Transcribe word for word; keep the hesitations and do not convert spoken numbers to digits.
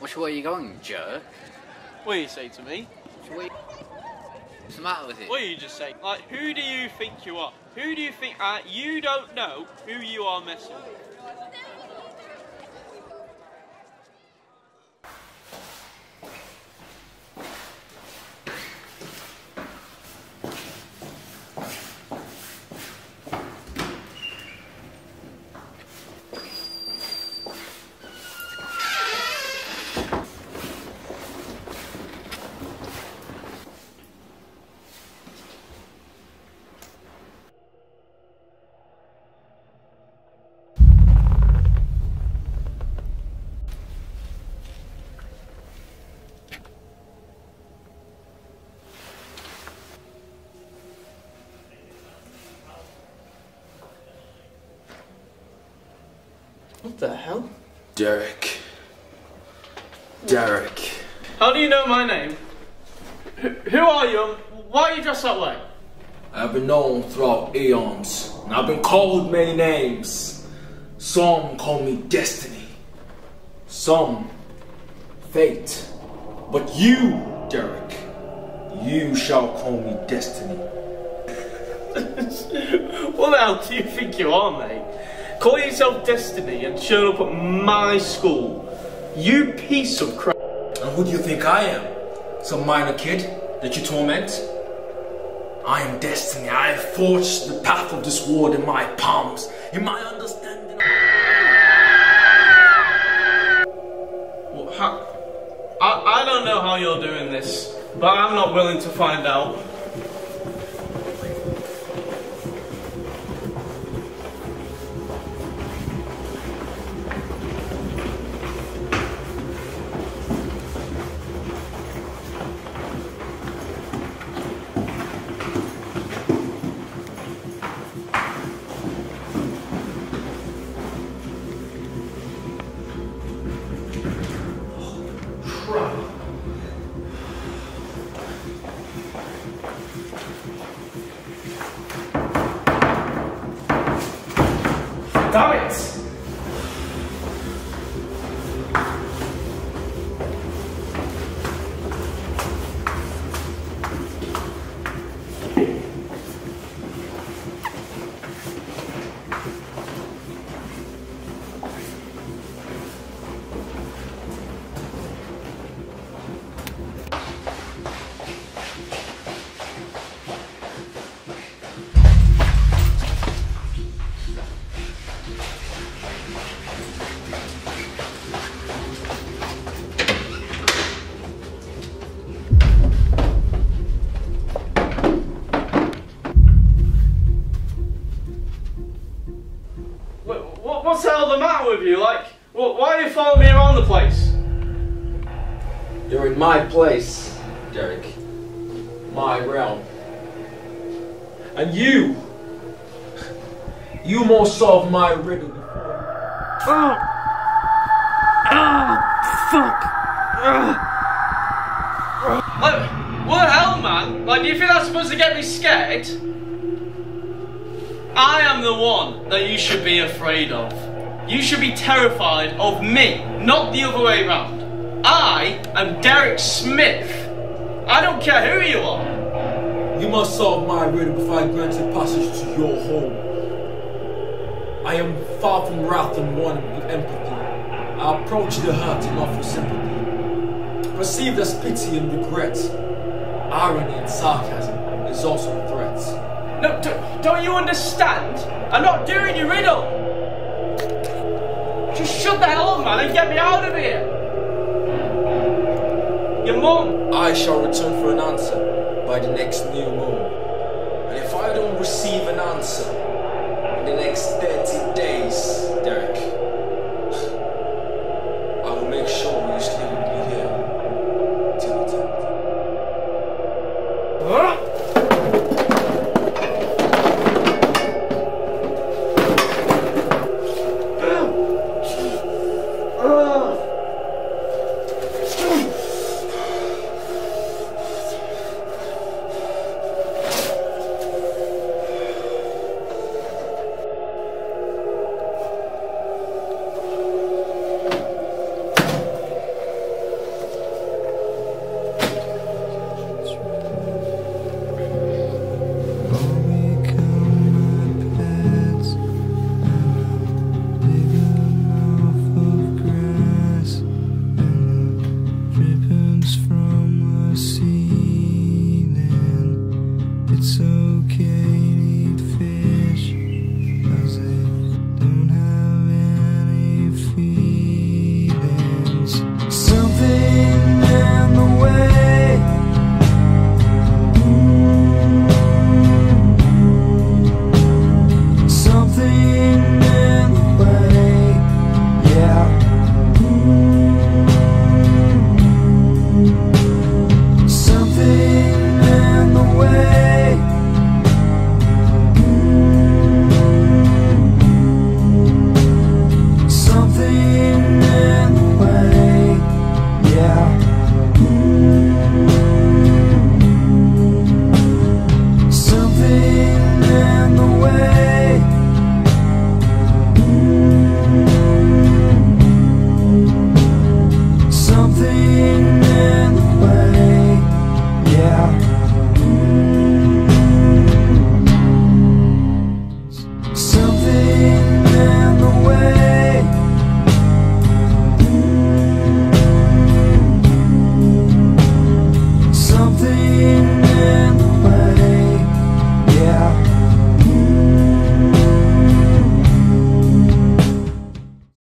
Which way are you going, jerk? What do you say to me? Which way? What's the matter with it? What do you just say? Like, who do you think you are? Who do you think uh, you don't know who you are messing with? What the hell? Derek. Derek. How do you know my name? Who, who are you and why are you dressed that way? I've been known throughout eons, and I've been called many names. Some call me Destiny, some Fate, but you, Derek, you shall call me Destiny. What the hell do you think you are, mate? Call yourself Destiny and show up at my school. You piece of crap. And who do you think I am? Some minor kid that you torment? I am Destiny. I have forged the path of this world in my palms, in my understanding. Well, how, I, I don't know how you're doing this, but I'm not willing to find out. Damn it! What's the hell the matter with you? Like, why are you following me around the place? You're in my place, Derek. My realm. And you, you must solve my riddle before. Oh! Ah! Fuck! Ah. Like, what the hell, man? Like, do you think that's supposed to get me scared? I am the one that you should be afraid of. You should be terrified of me, not the other way around. I am Derek Smith. I don't care who you are. You must solve my riddle before I grant you passage to your home. I am far from wrath and one with empathy. I approach the hurt and offer sympathy. Perceived as pity and regret. Irony and sarcasm is also a threat. No, don't you understand? I'm not doing your riddle. Just shut the hell up, man, and get me out of here. Your mum. I shall return for an answer by the next new moon. And if I don't receive an answer in the next thirty days, Derek, I will make sure you stay with me here till eternity. Huh? in the